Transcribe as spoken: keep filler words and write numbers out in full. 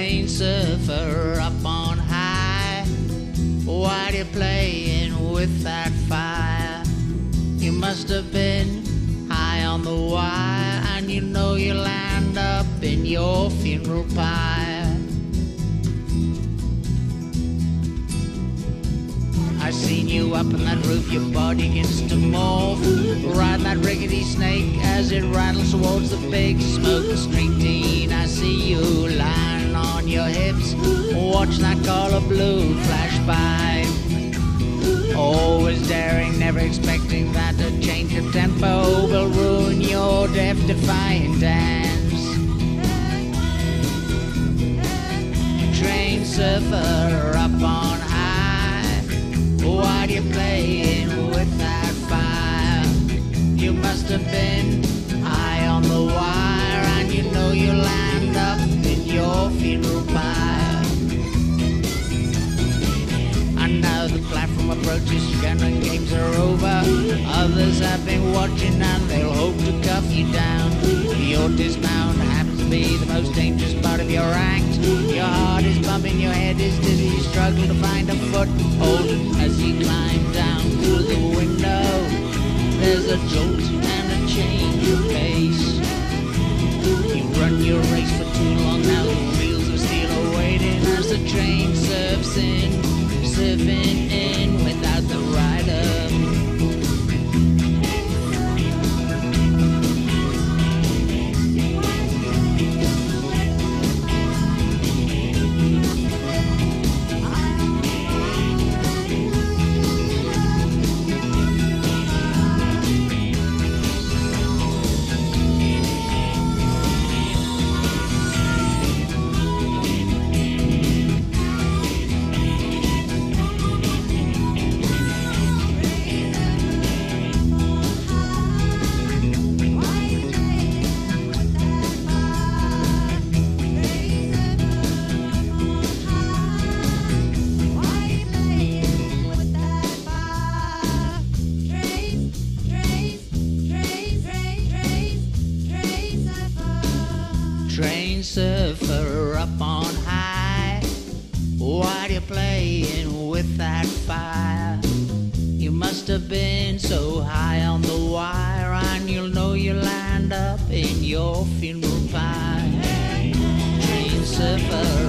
train surfer up on high. While you're playing with that fire, you must have been high on the wire, and you know you'll land up in your funeral pyre. I seen you up on that roof, your body begins to morph, riding that rickety snake as it rattles towards the big smoke screen. I see you lying on your hips, watch that color blue flash by. Always daring, never expecting that a change of tempo will ruin your death-defying dance. Train surfer up on high, while you're playing with that fire, you must have been high on the wire, and you know you'll land up in your funeral pyre. And now the platform approaches, gun games are over. Others have been watching and they'll hope to cuff you down. Your dismount happens to be the most dangerous part of your act. Your heart is bumping, your head is dizzy, you struggle to find a foothold as you climb down through the window. There's a jolt and a change of pace. You run your race for too long now, the wheels of steel are waiting as the train surfs in, surfing in without the rider. Train surfer up on high, while you're playing with that fire, you must have been so high on the wire, and you'll know you'll land up in your funeral pyre. Train surfer